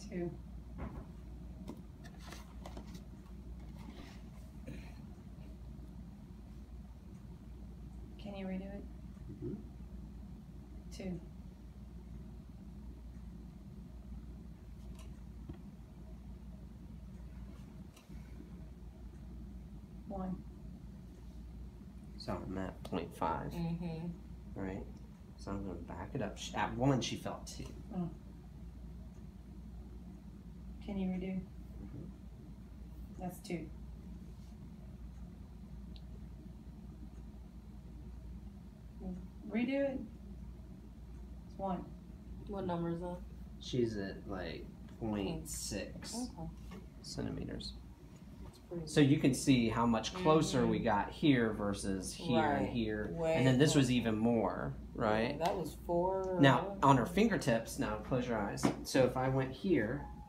2. Can you redo it? 2. 1. So I'm at 0.5. Right? So I'm going to back it up. At 1, she felt 2. Can you redo? That's 2. Redo it. It's 1. What number is that? She's at like 0.6 centimeters. Pretty So you can see how much closer we got here versus here and here. And then this was even more, right? Yeah, that was 4. Now, on her fingertips, now close your eyes. So if I went here,